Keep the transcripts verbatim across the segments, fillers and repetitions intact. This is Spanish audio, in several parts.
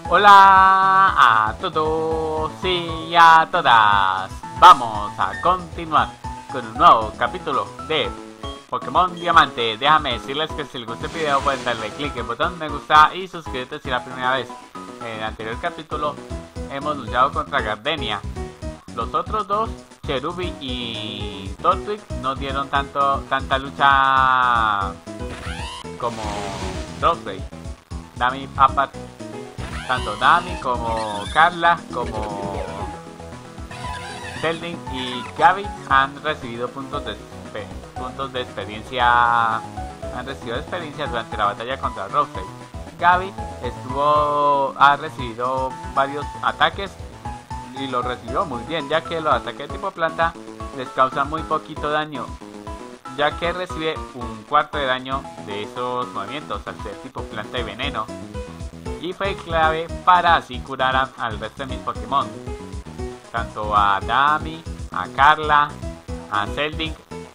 Hola a todos y a todas. Vamos a continuar con un nuevo capítulo de Pokémon Diamante. Déjame decirles que si les gusta el video pueden darle click en el botón me gusta y suscríbete si es la primera vez. En el anterior capítulo hemos luchado contra Gardenia. Los otros dos, Cherubi y Turtwig, no dieron tanto tanta lucha como Rockray. Dami, aparte, tanto Dami como Carla como Celdin y Gaby han recibido puntos de puntos de experiencia han recibido experiencia durante la batalla contra Rockray. Gaby estuvo ha recibido varios ataques y lo recibió muy bien, ya que los ataques de tipo planta les causan muy poquito daño, ya que recibe un cuarto de daño de esos movimientos al ser tipo planta y veneno, y fue clave para así curar a, al resto de mis Pokémon, tanto a Dami, a Carla, a Celdin,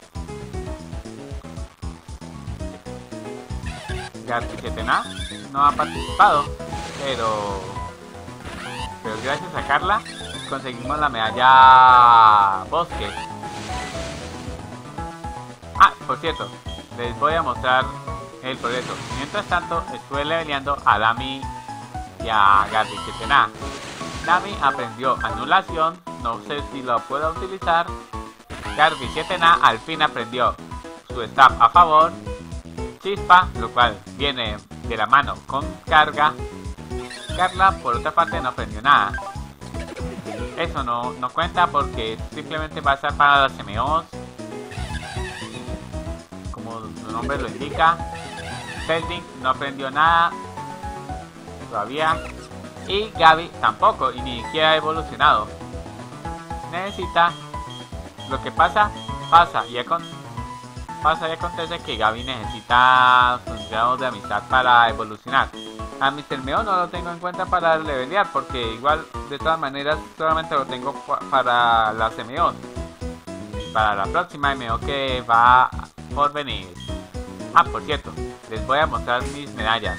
Garticetena no ha participado, pero pero gracias a Carla conseguimos la medalla Bosque. Ah, por cierto, les voy a mostrar el progreso. Mientras tanto, estuve leveleando a Dami y a Garticetena. Dami aprendió Anulación, no sé si lo puedo utilizar. Garticetena al fin aprendió su stab a favor, Chispa, lo cual viene de la mano con Carga. Carla, por otra parte, no aprendió nada. Eso no, no cuenta porque simplemente va a ser para las M Os, como su nombre lo indica. Celdin no aprendió nada todavía. Y Gaby tampoco, y ni siquiera ha evolucionado. Necesita... Lo que pasa, pasa. Y con, pasa y acontece que Gaby necesita sus grados de amistad para evolucionar. A mister Meo no lo tengo en cuenta para levelear, porque igual de todas maneras solamente lo tengo para las M O. Para la próxima M O que va por venir. Ah, por cierto, les voy a mostrar mis medallas.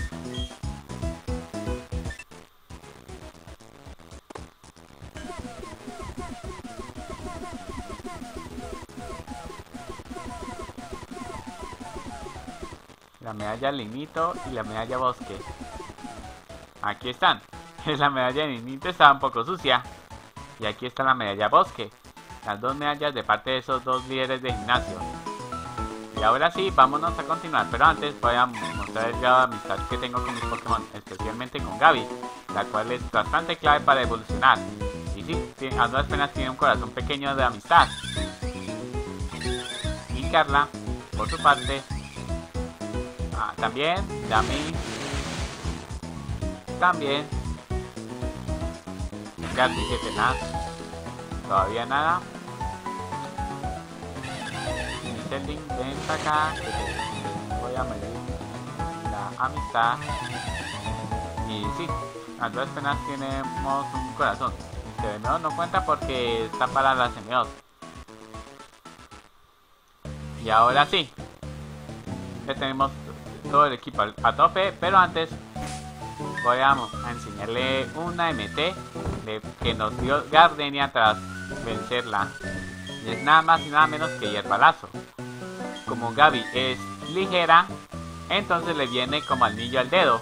La medalla Linito y la medalla Bosque. Aquí están. La medalla de Linito está un poco sucia. Y aquí está la medalla Bosque. Las dos medallas de parte de esos dos líderes de gimnasio. Y ahora sí, vámonos a continuar. Pero antes voy a mostrar el grado de amistad que tengo con mis Pokémon. Especialmente con Gaby, la cual es bastante clave para evolucionar. Y sí, a duras penas tiene un corazón pequeño de amistad. Y Carla, por su parte... Ah, también, Dami. También. Garticetena. Todavía nada. Y Celdin, ven para acá. Que te voy a medir la amistad. Y sí, a todas penas tenemos un corazón. Pero no, no cuenta porque está para las M Os. Y ahora sí. Ya tenemos todo el equipo a tope, pero antes voy a, a enseñarle una M T de, que nos dio Gardenia tras vencerla. Y es nada más y nada menos que Hierbalazo. Como Gaby es ligera, entonces le viene como anillo al dedo.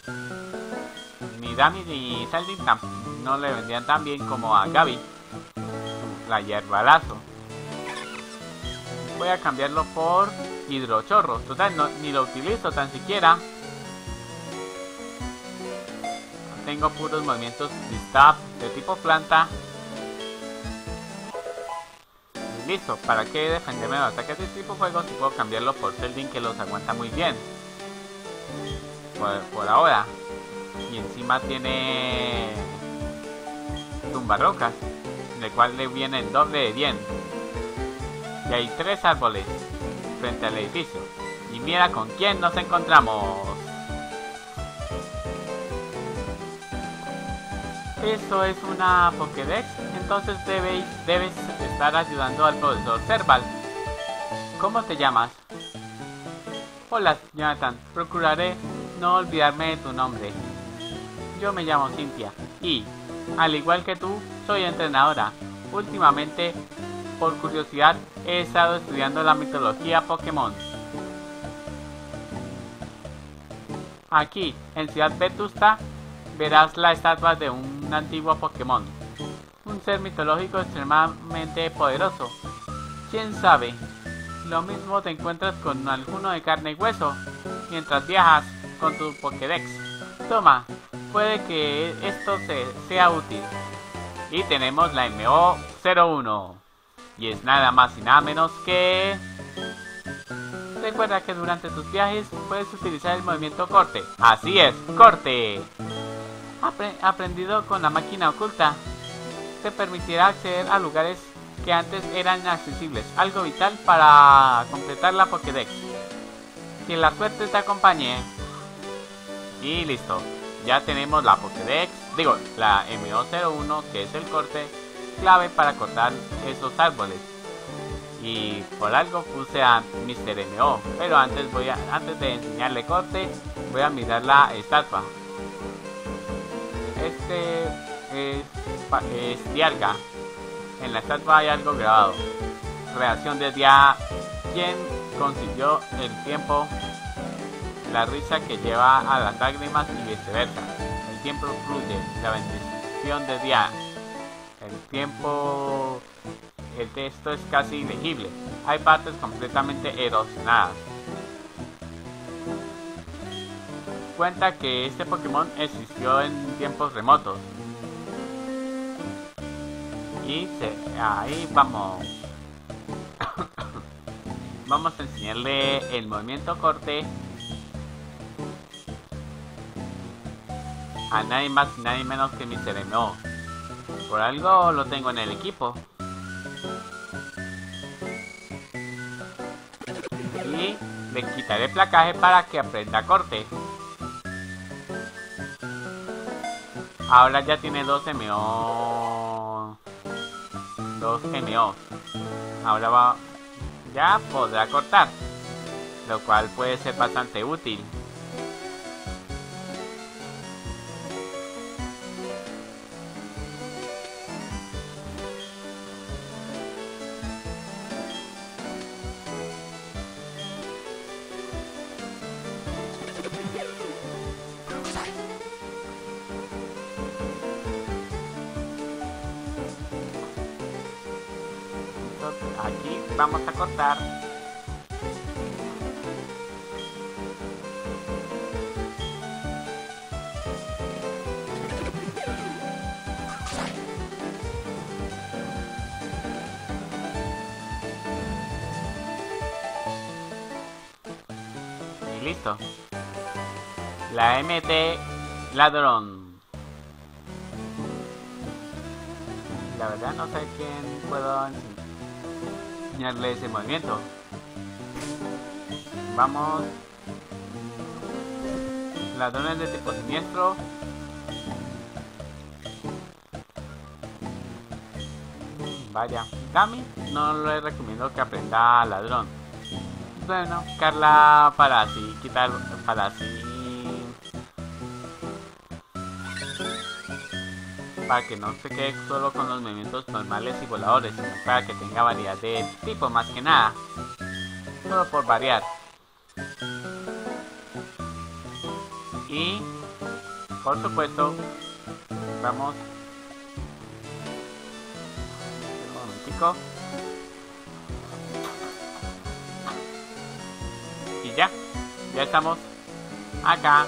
Ni Dami ni Celdin no le vendían tan bien como a Gaby la Hierbalazo. Voy a cambiarlo por Hidrochorro. Total, no, ni lo utilizo tan siquiera. Tengo puros movimientos de stab de tipo planta. Y listo. ¿Para qué defenderme de los ataques de tipo fuego si puedo cambiarlo por Celdin, que los aguanta muy bien? Por, por ahora. Y encima tiene tumbarrocas, de cual le viene el doble de bien. Y hay tres árboles frente al edificio. Y mira con quién nos encontramos. Esto es una Pokédex, entonces debéis, debes estar ayudando al profesor Serval. ¿Cómo te llamas? Hola, Jonathan. Procuraré no olvidarme de tu nombre. yo me llamo Cynthia y, al igual que tú, soy entrenadora. Últimamente, por curiosidad, he estado estudiando la mitología Pokémon. Aquí, en Ciudad Vetusta, verás la estatua de un antiguo Pokémon. Un ser mitológico extremadamente poderoso. ¿Quién sabe? Lo mismo te encuentras con alguno de carne y hueso mientras viajas con tu Pokédex. Toma, puede que esto se, sea útil. Y tenemos la M O cero uno. Y es nada más y nada menos que... Recuerda que durante tus viajes puedes utilizar el movimiento corte. Así es, corte. Apre aprendido con la máquina oculta. Te permitirá acceder a lugares que antes eran inaccesibles. Algo vital para completar la Pokédex. Que la suerte te acompañe. Y listo. Ya tenemos la Pokédex. Digo, la M O cero uno, que es el corte clave para cortar esos árboles. Y por algo puse a mister M O. Pero antes voy a, antes de enseñarle corte, voy a mirar la estatua. Este es, es Dialga. En la estatua hay algo grabado. Reacción del día. ¿Quién consiguió el tiempo? La risa que lleva a las lágrimas y viceversa. El tiempo fluye. La bendición del día. El tiempo... El texto es casi ilegible. Hay partes completamente erosionadas. Cuenta que este Pokémon existió en tiempos remotos. Y se, ahí vamos. Vamos a enseñarle el movimiento corte a nadie más y nadie menos que mister M O. Por algo lo tengo en el equipo. Y le quitaré placaje para que aprenda corte. Ahora ya tiene dos M O. Dos M O. Ahora va, ya podrá cortar, lo cual puede ser bastante útil. Aquí vamos a cortar. Y listo. La M T ladrón. La verdad no sé quién puedo enseñarle ese movimiento. Vamos. Ladrones de tipo siniestro. Vaya, Gami no le recomiendo que aprenda ladrón. Bueno, Carla para así quitar, para así, para que no se quede solo con los movimientos normales y voladores, sino para que tenga variedad de tipo más que nada, solo por variar. Y por supuesto vamos un momentico y ya, ya estamos acá.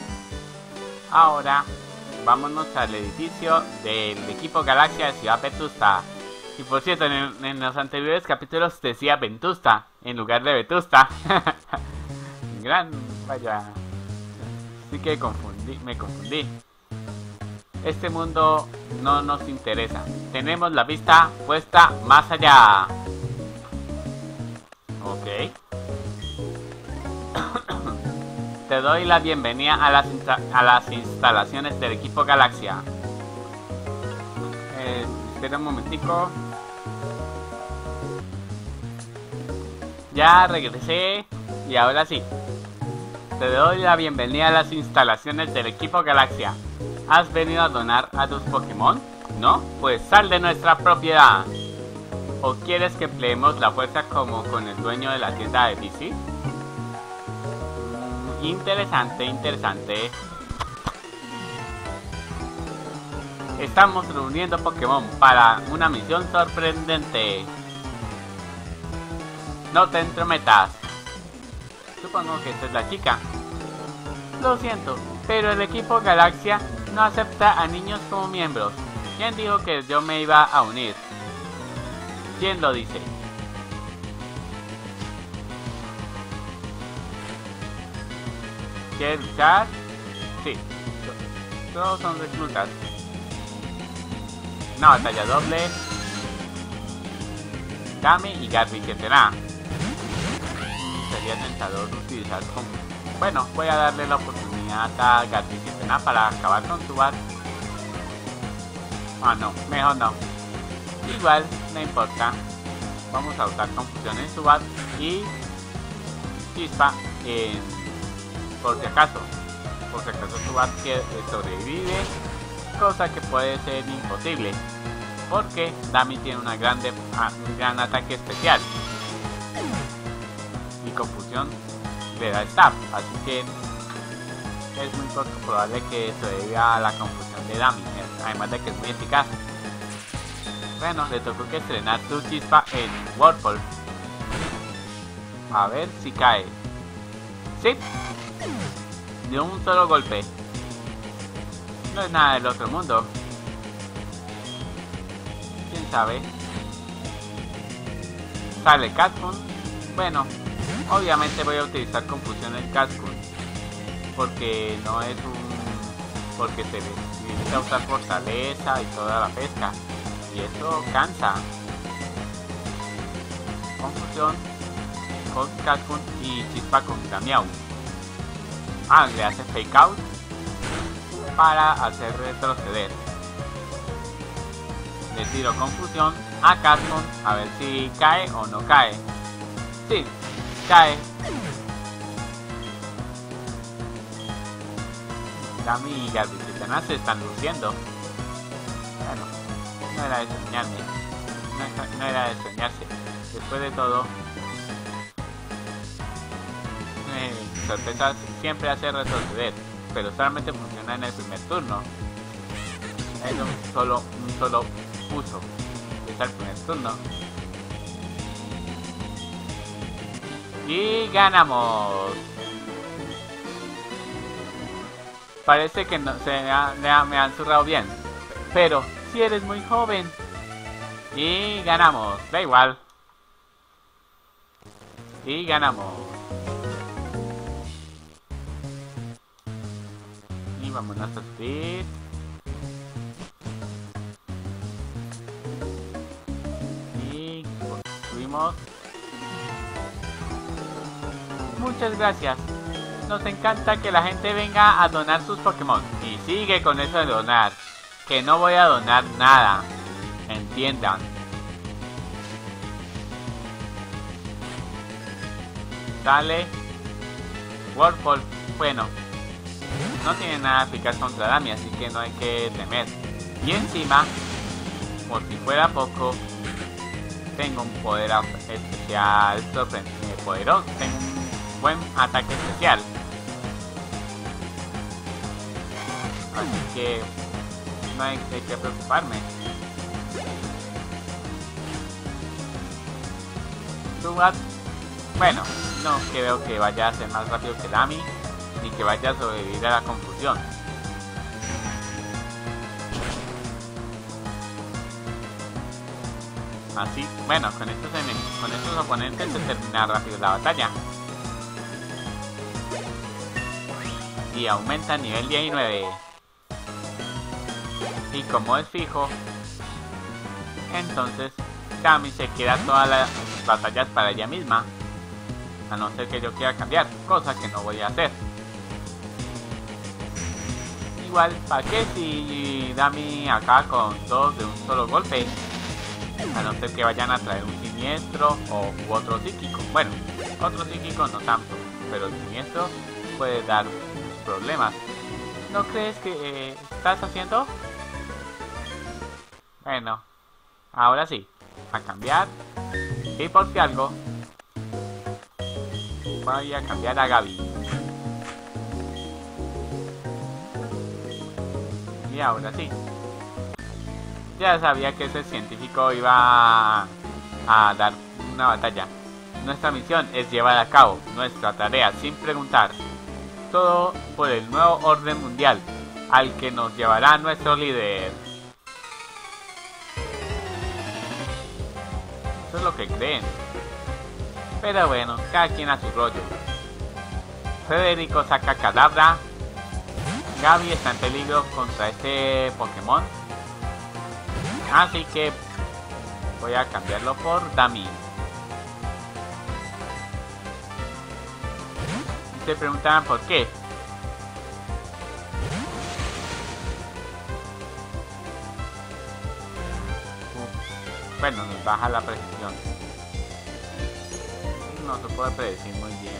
Ahora vámonos al edificio del equipo Galaxia de Ciudad Vetusta. Y por cierto, en, en los anteriores capítulos decía Ventusta en lugar de Vetusta. Gran, vaya. Así que confundí, me confundí. Este mundo no nos interesa. Tenemos la vista puesta más allá. Ok. Te doy la bienvenida a las, a las instalaciones del equipo Galaxia. Eh, espera un momentico. Ya regresé y ahora sí. Te doy la bienvenida a las instalaciones del equipo Galaxia. ¿Has venido a donar a tus Pokémon? ¿No? Pues sal de nuestra propiedad. ¿O quieres que empleemos la fuerza como con el dueño de la tienda de bici? Interesante, interesante. Estamos reuniendo Pokémon para una misión sorprendente. No te entrometas. Supongo que esta es la chica. Lo siento, pero el equipo Galaxia no acepta a niños como miembros. ¿Quién dijo que yo me iba a unir? ¿Quién lo dice? ¿Quieres luchar? Sí. Todos son reclutas. Una batalla doble. Dami y Garby, que será. Sería tentador utilizar con... Bueno, voy a darle la oportunidad a Garby, que será para acabar con Zubat. Ah, no, mejor no. Igual, no importa. Vamos a usar confusión en Zubat y Chispa en... por si acaso. Por si acaso Zubat que sobrevive, cosa que puede ser imposible, porque Dami tiene una grande, un gran ataque especial y confusión le da stab, así que es muy poco probable que sobreviva a la confusión de Dami, además de que es muy eficaz. Bueno, le tocó que estrenar su Chispa en Whirlpool. A ver si cae. ¡Sí! De un solo golpe. No es nada del otro mundo. ¿Quién sabe? Sale Cascoon. Bueno, obviamente voy a utilizar confusión en Cascoon, porque no es un... porque se necesita usar fortaleza y toda la pesca, y eso cansa. Confusión con Cascoon y Chispa con Meow. Ah, le hace fake out para hacer retroceder. Le tiro confusión a Cascoon a ver si cae o no cae. Sí, cae. Dami y Garby se están luciendo. Bueno, no era de soñarme. No, no era de soñarse. Después de todo, eh, sorpresas siempre hace retroceder, pero solamente funciona en el primer turno. Es un solo, un solo uso. Es el primer turno. Y ganamos. Parece que no se me, ha, me, ha, me han zurrado bien, pero si eres muy joven. Y ganamos, da igual. Y ganamos. Y vámonos a subir. Y subimos. Muchas gracias. Nos encanta que la gente venga a donar sus Pokémon. Y sigue con eso de donar. Que no voy a donar nada. Entiendan. Sale Whirlpool. Bueno, no tiene nada eficaz contra Dami, así que no hay que temer. Y encima, por si fuera poco, tengo un poder especial sorprendente, poderoso. Tengo un buen ataque especial. Así que no hay, hay que preocuparme. Zubat, bueno, no creo que vaya a ser más rápido que Dami, ni que vaya a sobrevivir a la confusión. Así, bueno, con estos, con estos oponentes se termina rápido la batalla. Y aumenta a nivel diecinueve. Y como es fijo, entonces Dami se queda todas las batallas para ella misma, a no ser que yo quiera cambiar, cosa que no voy a hacer. Igual, ¿para qué si Dami acá con dos de un solo golpe? A no ser que vayan a traer un siniestro o u otro psíquico. Bueno, otro psíquico no tanto, pero el siniestro puede dar problemas. ¿No crees que eh, estás haciendo? Bueno, ahora sí, a cambiar. Y por si algo, voy a cambiar a Gaby. Y ahora sí. Ya sabía que ese científico iba a dar una batalla. Nuestra misión es llevar a cabo nuestra tarea sin preguntar. Todo por el nuevo orden mundial, al que nos llevará nuestro líder. Eso es lo que creen. Pero bueno, cada quien a su rollo. Federico saca Kadabra. Gaby está en peligro contra este Pokémon. Así que voy a cambiarlo por Dami. Se preguntaban por qué. Bueno, nos baja la precisión. No se puede predecir muy bien.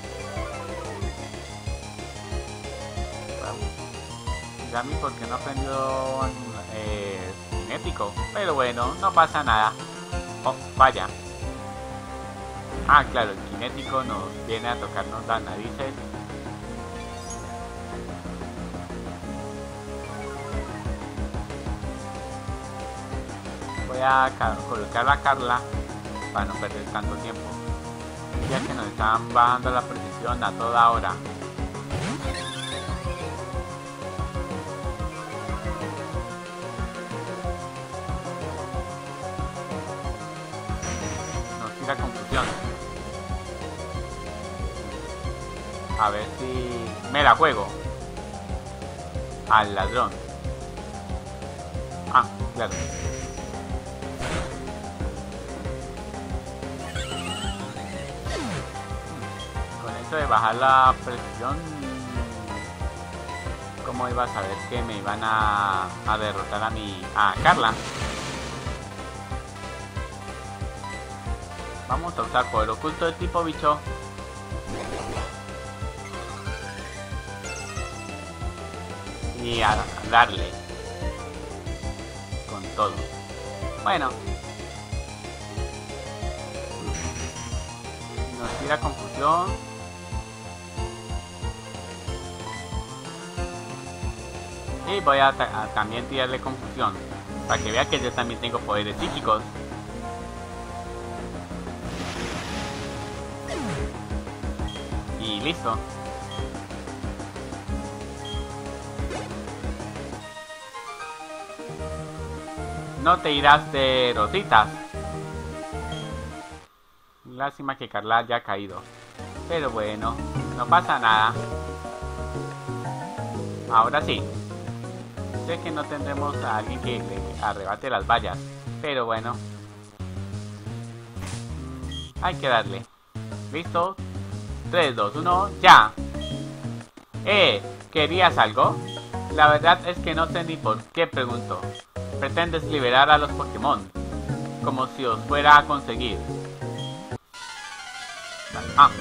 Gami porque no aprendió eh, cinético. Pero bueno, no pasa nada. Oh, vaya. Ah, claro, el cinético nos viene a tocarnos las narices. Voy a colocar a Carla para no perder tanto tiempo, ya que nos están bajando la precisión a toda hora. Nos tira confusión. A ver si me la juego al ladrón. Ah, claro. Con eso de bajar la precisión, ¿cómo iba a saber que me iban a, a derrotar a mi a Carla? Vamos a usar poder oculto de tipo bicho. Y a darle con todo. Bueno, nos tira confusión. Y voy a, a también tirarle confusión para que vea que yo también tengo poderes psíquicos. Y listo. No te irás de rositas. Lástima que Carla haya caído. Pero bueno, no pasa nada. Ahora sí. Sé que no tendremos a alguien que le arrebate las vallas. Pero bueno. Hay que darle. ¿Listo? tres, dos, uno, ¡ya! Eh, ¿querías algo? La verdad es que no sé ni por qué pregunto. Pretendes liberar a los Pokémon, como si os fuera a conseguir. Ah,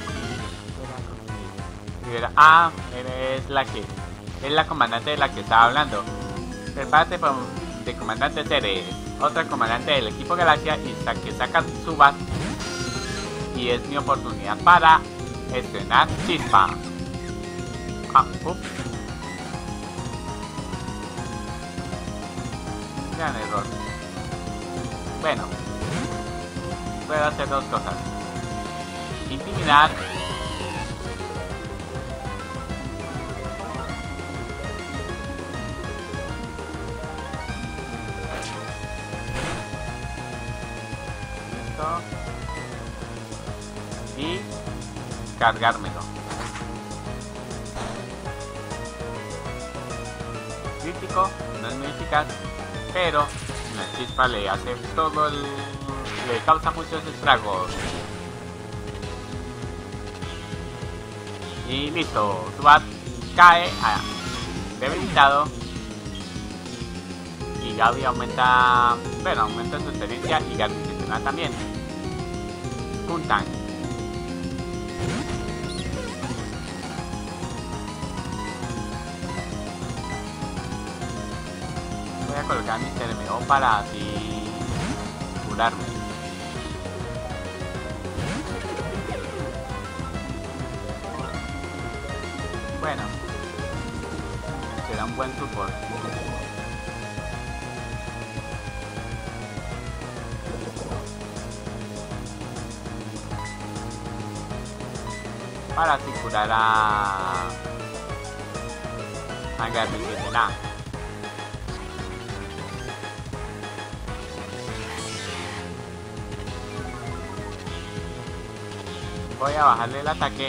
libera. Ah, eres la que es la comandante de la que estaba hablando. Prepárate de comandante Ceres, otra comandante del equipo Galaxia, y hasta que sacas Zubat. Y es mi oportunidad para estrenar Chispa. Ah, ups. Gran error. Bueno, puedo hacer dos cosas: intimidar esto y cargármelo. Crítico, no es muy eficaz, pero la Chispa le hace todo el... le causa muchos estragos. Y listo, Zubat cae ah, debilitado. Y Gaby aumenta... bueno, aumenta su experiencia y Gaby también. Juntan. Voy a colocar mi termeo para así curarme. Bueno, será un buen support. Para así curar a... a Garby siete N A. Voy a bajarle el ataque.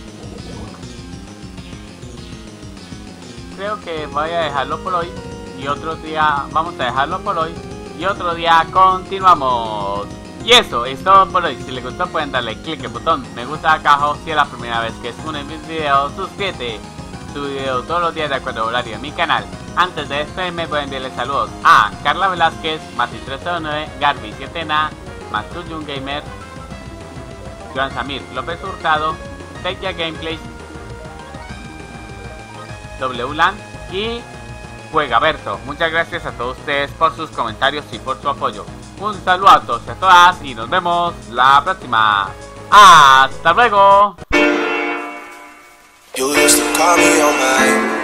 Creo que voy a dejarlo por hoy. Y otro día vamos a dejarlo por hoy. Y otro día continuamos. Y eso es todo por hoy. Si les gustó pueden darle click al botón me gusta acá abajo. Si es la primera vez que suben mis videos, suscríbete. Subo video todos los días de acuerdo al horario en mi canal. Antes de despedirme voy a enviarles saludos a Carla Velázquez, Mati tres cero nueve, Garby siete N A, Maxujun Gamer, Joan Samir López Hurtado, Tekia Gameplays, W LAN y Juegaberto. Muchas gracias a todos ustedes por sus comentarios y por su apoyo. Un saludo a todos y a todas y nos vemos la próxima. ¡Hasta luego! You used to call me on my